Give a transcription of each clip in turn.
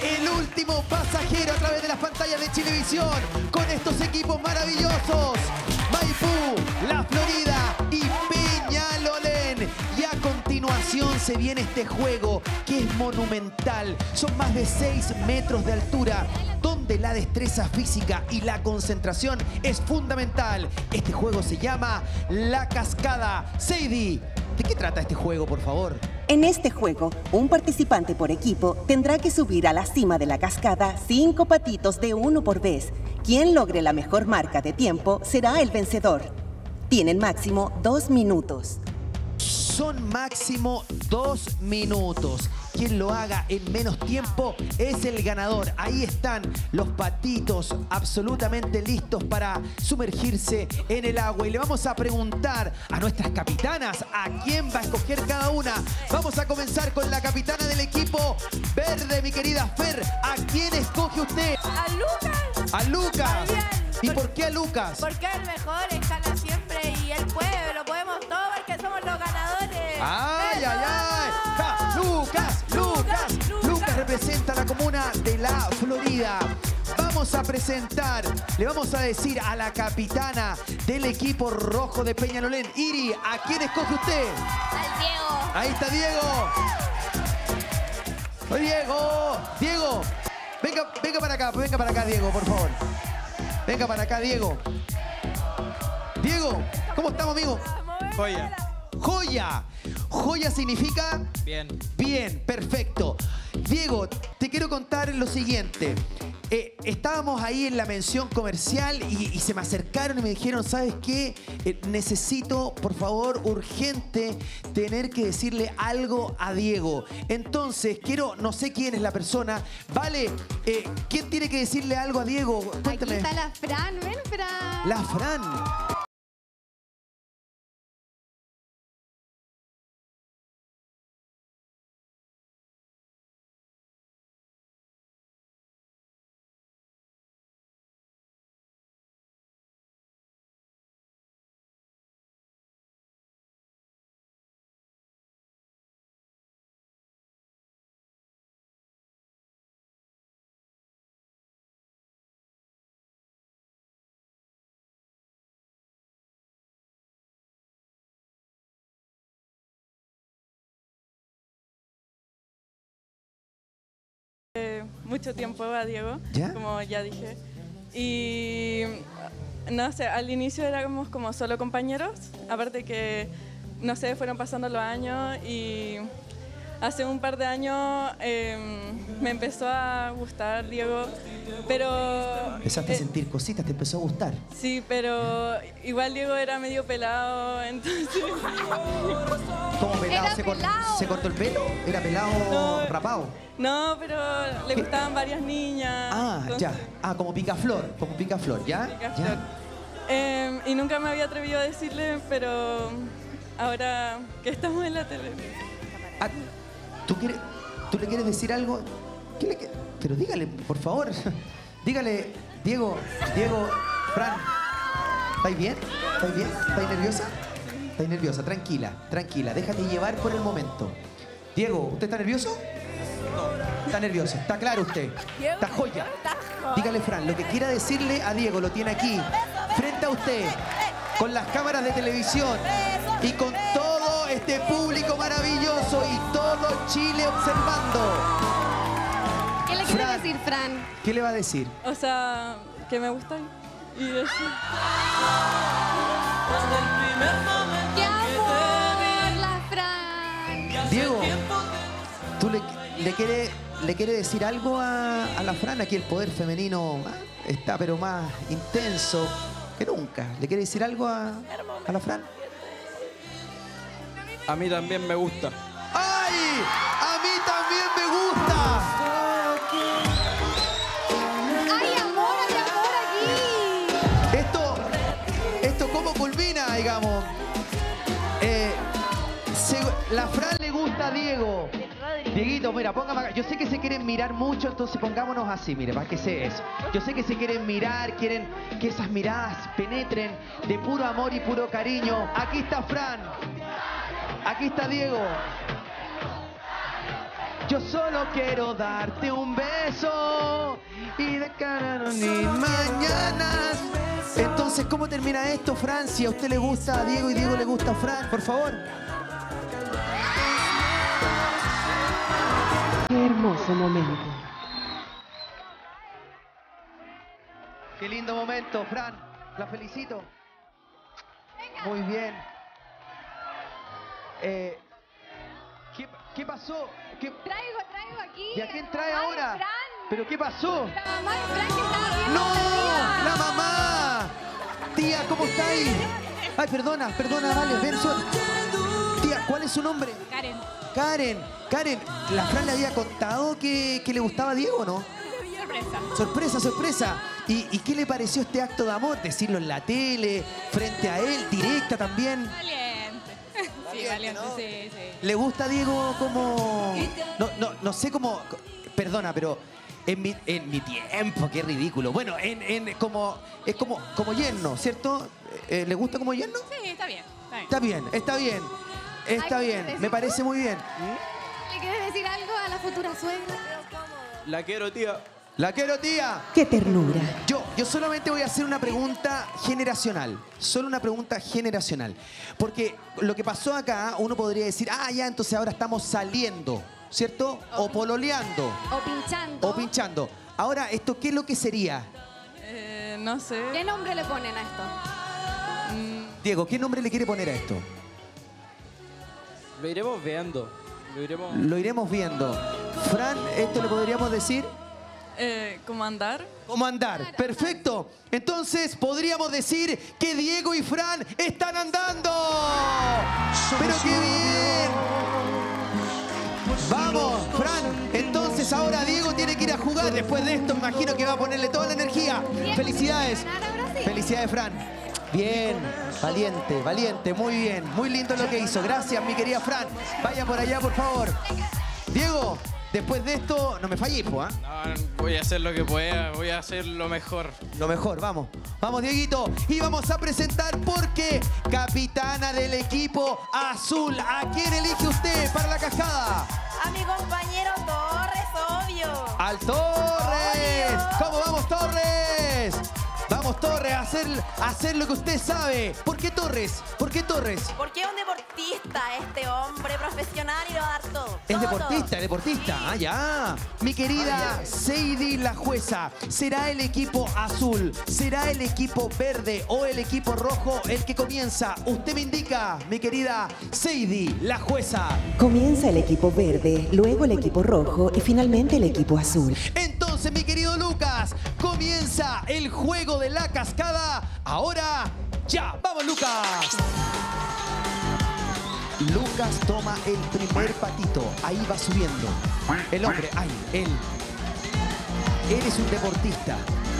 el último pasajero a través de las pantallas de Chilevisión con estos equipos maravillosos. Maipú, La Florida y Peñalolén. Y a continuación se viene este juego que es monumental. Son más de 6 metros de altura, donde la destreza física y la concentración es fundamental. Este juego se llama La Cascada. Seidi, ¿de qué trata este juego, por favor? En este juego, un participante por equipo tendrá que subir a la cima de la cascada 5 patitos de uno por vez. Quien logre la mejor marca de tiempo será el vencedor. Tienen máximo 2 minutos. Son máximo 2 minutos. Quien lo haga en menos tiempo es el ganador. Ahí están los patitos absolutamente listos para sumergirse en el agua. Y le vamos a preguntar a nuestras capitanas a quién va a escoger cada una. Vamos a comenzar con la capitana del equipo verde, mi querida Fer. ¿A quién escoge usted? A Lucas. A Lucas. Fabián. ¿Y por qué a Lucas? Porque es el mejor, escala siempre y él puede, lo podemos todo porque somos los ganadores. ¡Ay, ay, ay! ¡Ja! ¡Lucas! Lucas representa la comuna de La Florida. Vamos a presentar, le vamos a decir a la capitana del equipo rojo de Peñalolén, Iri, ¿a quién escoge usted? Al Diego. Ahí está Diego. Diego, venga para acá, Diego, por favor. Venga para acá, Diego. Diego, ¿cómo estamos, amigo? Joya. Joya. Joya significa... Bien. Bien, perfecto. Diego, te quiero contar lo siguiente. Estábamos ahí en la mención comercial y se me acercaron y me dijeron, ¿sabes qué? Necesito, por favor, urgente, tener que decirle algo a Diego. Entonces, no sé quién es la persona. Vale, ¿quién tiene que decirle algo a Diego? Cuéntame. Aquí está la Fran, ven Fran. La Fran. Mucho tiempo a Diego, ¿Ya? como ya dije. Y no sé, al inicio éramos como solo compañeros, aparte que, no sé, fueron pasando los años y hace un par de años me empezó a gustar Diego, pero... Empezaste a sentir cositas, te empezó a gustar. Sí, pero igual Diego era medio pelado, entonces... ¿Cómo pelado? Era pelado. ¿Se cortó el pelo? ¿Era pelado No. rapado? No, pero le gustaban varias niñas. Ah, entonces- ya. Ah, como picaflor, ¿ya? Picaflor. Y nunca me había atrevido a decirle, pero ahora que estamos en la tele. Ah, ¿tú le quieres decir algo? Pero dígale, por favor. Dígale, Diego, Fran. ¿Estáis bien? ¿Estáis nerviosa? Estáis nerviosa, tranquila. Déjate llevar por el momento. Diego, ¿usted está nervioso? No. Está nervioso, está claro usted. Diego, Está joya. está joya. Dígale, Fran, lo que quiera decirle a Diego lo tiene aquí, frente a usted, con las cámaras de televisión y con todo este público maravilloso y todo Chile observando. ¿Qué le quieres Fran. decir, Fran? ¿Qué le va a decir? O sea, que me gustan. Y eso. ¡Qué amor, la Fran! Diego, ¿tú le quieres decir algo a la Fran? Aquí el poder femenino está pero más intenso que nunca. ¿Le quiere decir algo a la Fran? A mí también me gusta. ¡Ay! ¡A mí también me gusta! ¡Hay amor aquí! Esto ¿cómo culmina, digamos? La Fran le gusta a Diego. Dieguito, mira, póngame acá. Yo sé que se quieren mirar mucho, entonces pongámonos así, mire, para que sé eso. Yo sé que se quieren mirar, quieren que esas miradas penetren de puro amor y puro cariño. Aquí está Fran. Aquí está Diego. Yo solo quiero darte un beso y de cara a mis mañanas. Entonces, ¿cómo termina esto, Fran? Si a usted le gusta a Diego y Diego le gusta a Fran, por favor. Qué hermoso momento. Qué lindo momento, Fran. La felicito. Muy bien. ¿Qué pasó? Traigo aquí. ¿Y a quién trae Mamá de ahora? Fran. ¿Pero qué pasó? La mamá de Fran que estaba viendo ¡No! la ¡La mamá! Tía, ¿cómo está ahí? Ay, perdona, dale, ven, Tía, ¿cuál es su nombre? Karen. Karen, ¿la Fran le había contado que le gustaba a Diego o no? Sorpresa. ¿Y qué le pareció este acto de amor? Decirlo en la tele, frente a él, directa también. Valiente. Sí, valiente, ¿no? sí. ¿Le gusta a Diego como...? No sé cómo... Perdona, pero en mi tiempo, qué ridículo. Bueno, es como yerno, ¿cierto? ¿Le gusta como yerno? Sí, está bien. Está bien. Me parece muy bien. ¿Le quieres decir algo a la futura suegra? La quiero, tía. La quiero, tía. ¡Qué ternura! Yo solamente voy a hacer una pregunta generacional. Solo una pregunta generacional. Porque lo que pasó acá, uno podría decir, ya, entonces ahora estamos saliendo, ¿cierto? O pololeando. O pinchando. O pinchando. Ahora, ¿esto qué es lo que sería? No sé. ¿Qué nombre le ponen a esto? Diego, ¿qué nombre le quiere poner a esto? Lo iremos viendo. Lo iremos viendo. Fran, ¿esto le podríamos decir? ¿Cómo andar? ¿Cómo andar? Perfecto. Entonces podríamos decir que Diego y Fran están andando. ¡Pero qué bien! Vamos, Fran. Entonces ahora Diego tiene que ir a jugar. Después de esto, me imagino que va a ponerle toda la energía. Felicidades. Felicidades, Fran. Bien, valiente, muy bien. Muy lindo lo que hizo. Gracias, mi querida Fran. Vaya por allá, por favor. Diego, después de esto, no me falles, ¿ah? No, voy a hacer lo que pueda, voy a hacer lo mejor. Lo mejor, vamos. Vamos, Dieguito. Y vamos a presentar porque capitana del equipo azul. ¿A quién elige usted para la cascada? A mi compañero Torres, obvio. ¡Al Torres! ¿Cómo vamos, Torres? Vamos, Torres, a hacer lo que usted sabe. ¿Por qué Torres? Porque es un deportista, este hombre profesional y lo va a dar todo. Es deportista. Ah, ya. Mi querida Seidi, la jueza. ¿Será el equipo azul? ¿Será el equipo verde o el equipo rojo el que comienza? Usted me indica, mi querida Seidi, la jueza. Comienza el equipo verde, luego el equipo rojo y finalmente el equipo azul. Entonces, mi querido Lucas, comienza el juego de la cascada. Ahora, ya. ¡Vamos, Lucas! Lucas toma el primer patito. Ahí va subiendo. El hombre, él. Él es un deportista.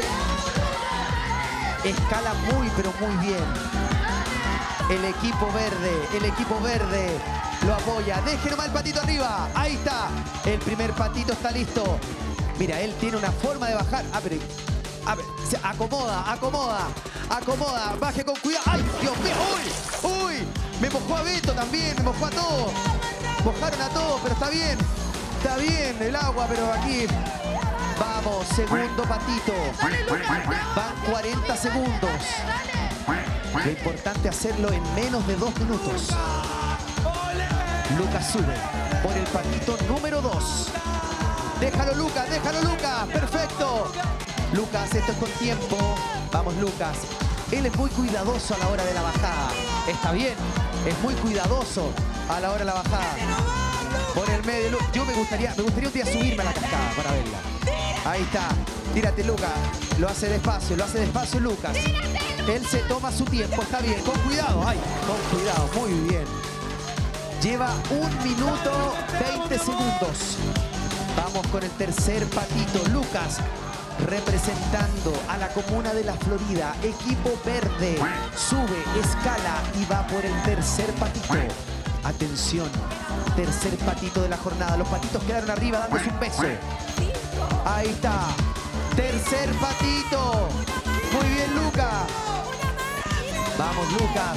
Escala muy, pero muy bien. El equipo verde lo apoya. Deje nomás el patito arriba. Ahí está. El primer patito está listo. Mira, él tiene una forma de bajar. Se acomoda. Baje con cuidado. ¡Ay, Dios mío! ¡Uy! Me mojó a Beto también, me mojó a todos. Mojaron a todos, pero está bien. Está bien el agua, pero aquí... Vamos, segundo patito. Van 40 segundos. Lo importante es hacerlo en menos de 2 minutos. Lucas sube por el patito número 2. Déjalo, Lucas. Perfecto. Lucas, esto es con tiempo. Vamos, Lucas. Él es muy cuidadoso a la hora de la bajada. Está bien, es muy cuidadoso a la hora de la bajada. Por el medio, yo me gustaría un día subirme a la cascada para verla. Ahí está. Tírate, Lucas. Lo hace despacio, Lucas. Él se toma su tiempo, está bien. Con cuidado, con cuidado, muy bien. Lleva 1 minuto 20 segundos. Vamos con el tercer patito. Lucas, representando a la comuna de La Florida, equipo verde, sube, escala y va por el tercer patito. Atención, tercer patito de la jornada. Los patitos quedaron arriba dándose un beso. Ahí está, tercer patito. Muy bien, Lucas. Vamos, Lucas.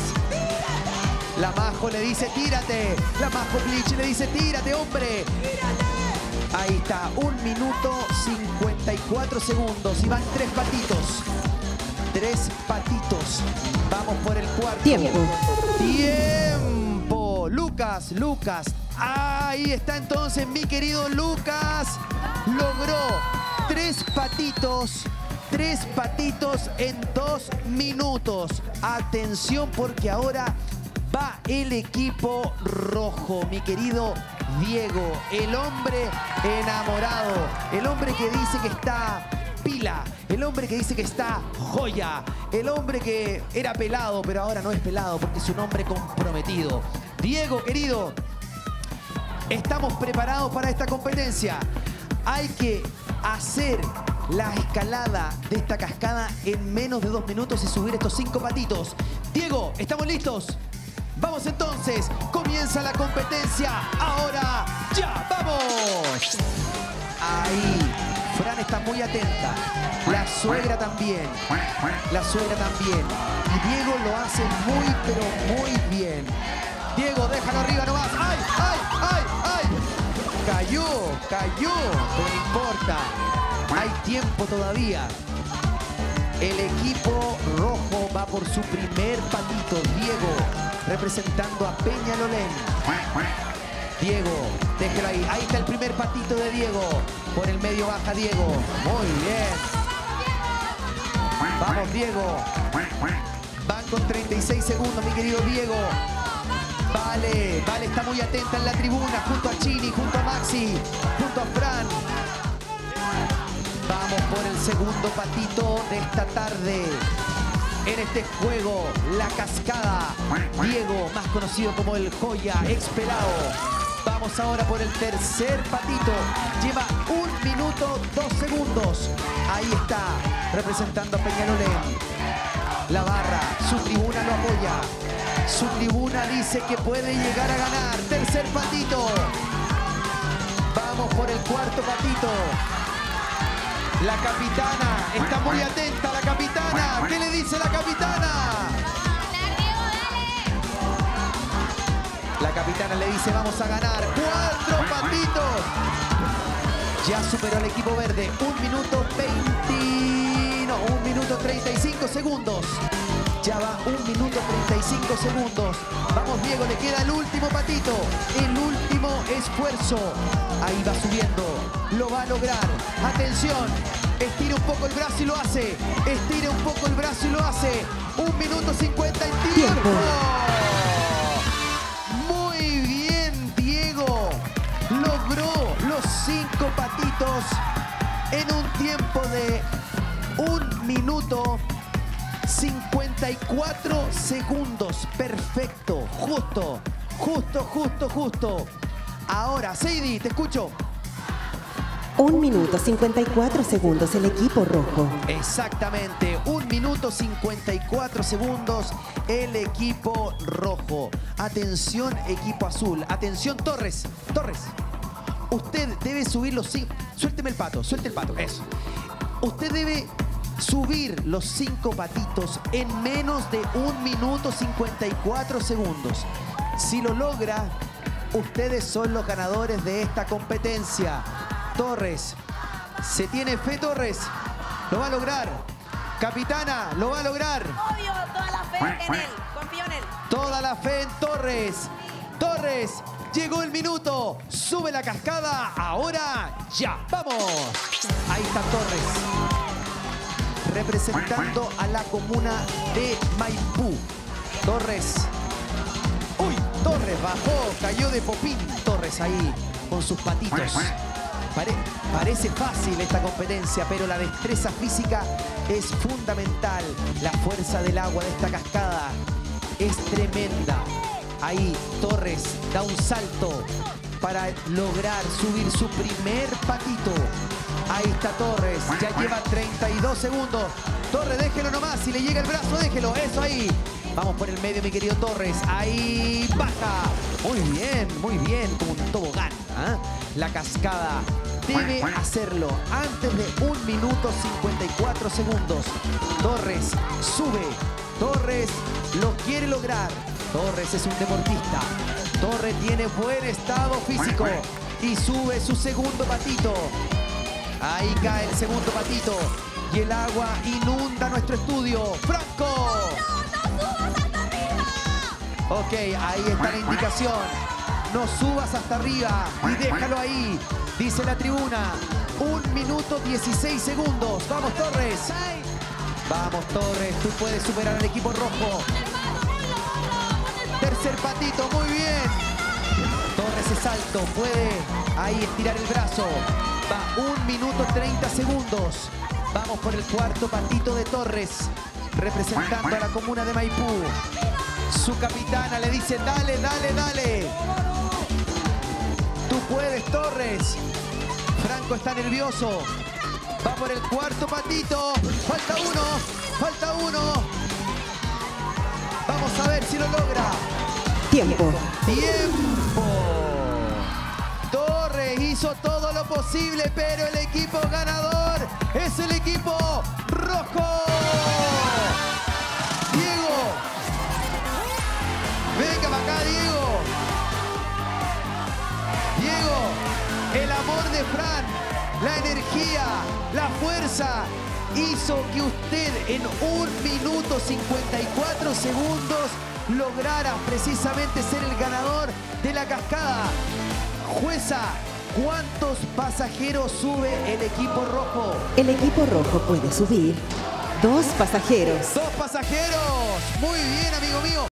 La Majo le dice, tírate. La Majo Plich le dice, tírate, hombre. Ahí está, 1 minuto 54 segundos. Y van 3 patitos. 3 patitos. Vamos por el cuarto. Tiempo. Tiempo. Lucas. Ahí está entonces mi querido Lucas. Logró 3 patitos. 3 patitos en 2 minutos. Atención porque ahora va el equipo rojo. Mi querido Diego, el hombre enamorado. El hombre que dice que está pila. El hombre que dice que está joya. El hombre que era pelado, pero ahora no es pelado porque es un hombre comprometido. Diego, querido, estamos preparados para esta competencia. Hay que hacer la escalada de esta cascada en menos de 2 minutos y subir estos 5 patitos. Diego, ¿estamos listos? Vamos entonces, comienza la competencia. Ahora, ya, vamos. Ahí, Fran está muy atenta. La suegra también. La suegra también. Y Diego lo hace muy, pero muy bien. Diego, déjalo arriba nomás. ¡Ay, ay, ay, ay! Cayó, pero no importa. Hay tiempo todavía. El equipo rojo va por su primer patito. Diego, representando a Peñalolén. Diego, déjelo ahí. Ahí está el primer patito de Diego. Por el medio baja Diego. Muy bien. Vamos, Diego. Van con 36 segundos, mi querido Diego. Vale está muy atenta en la tribuna, junto a Chini, junto a Maxi, junto a Fran. Vamos por el segundo patito de esta tarde. En este juego, la cascada. Diego, más conocido como el Joya, ex-pelado. Vamos ahora por el tercer patito. Lleva 1 minuto 2 segundos. Ahí está, representando a Peñalolén. La barra, su tribuna lo apoya. Su tribuna dice que puede llegar a ganar. Tercer patito. Vamos por el cuarto patito. La capitana está muy atenta. La capitana. ¿Qué le dice la capitana? La capitana le dice vamos a ganar. 4 patitos. Ya superó el equipo verde. 1 minuto 1 minuto 35 segundos. Ya va 1 minuto 35 segundos. Vamos, Diego, le queda el último patito. El último esfuerzo. Ahí va subiendo. Lo va a lograr. Atención. Estira un poco el brazo y lo hace. Estira un poco el brazo y lo hace. 1 minuto 50 en tiempo. Muy bien, Diego. Logró los 5 patitos en un tiempo de 1 minuto 54 segundos. Perfecto. Justo. Ahora, Seidi, te escucho. 1 minuto 54 segundos el equipo rojo. Exactamente. 1 minuto 54 segundos el equipo rojo. Atención, equipo azul. Atención, Torres. Usted debe subir los 5. Suelte el pato. Eso. Usted debe subir los 5 patitos en menos de 1 minuto 54 segundos. Si lo logra, ustedes son los ganadores de esta competencia. Torres, ¿se tiene fe, Torres? ¿Lo va a lograr? Capitana, ¿lo va a lograr? Obvio, toda la fe en él. Confío en él. Toda la fe en Torres. Torres, llegó el minuto. Sube la cascada. Ahora, ya. ¡Vamos! Ahí está Torres. Representando a la comuna de Maipú. Torres. ¡Uy! Torres bajó, cayó de popín. Torres ahí con sus patitos. Parece fácil esta competencia, pero la destreza física es fundamental. La fuerza del agua de esta cascada es tremenda. Ahí Torres da un salto para lograr subir su primer patito. Ahí está Torres, ya lleva 32 segundos. Torres, déjelo nomás, si le llega el brazo, déjelo, eso ahí. Vamos por el medio, mi querido Torres. Ahí baja. Muy bien, como un tobogán. La cascada debe hacerlo antes de 1 minuto 54 segundos. Torres sube. Torres lo quiere lograr. Torres es un deportista. Torres tiene buen estado físico. y sube su segundo patito. Ahí cae el segundo patito y el agua inunda nuestro estudio. ¡Franco! Ok, ahí está la indicación. No subas hasta arriba y déjalo ahí, dice la tribuna. 1 minuto 16 segundos. Vamos, Torres. Vamos, Torres. Tú puedes superar al equipo rojo. Tercer patito, muy bien. Torres es alto, puede ahí estirar el brazo. Va 1 minuto 30 segundos. Vamos por el cuarto patito de Torres, representando a la comuna de Maipú. Su capitana le dice, dale, dale, dale. Tú puedes, Torres. Franco está nervioso. Va por el cuarto patito. Falta uno, falta uno. Vamos a ver si lo logra. Tiempo. ¡Tiempo! Torres hizo todo lo posible, pero el equipo ganador es el equipo rojo. Diego. Venga para acá, Diego. Diego, el amor de Fran, la energía, la fuerza, hizo que usted en 1 minuto 54 segundos lograra precisamente ser el ganador de la cascada. Jueza, ¿cuántos pasajeros sube el equipo rojo? El equipo rojo puede subir 2 pasajeros. 2 pasajeros. Muy bien, amigo mío.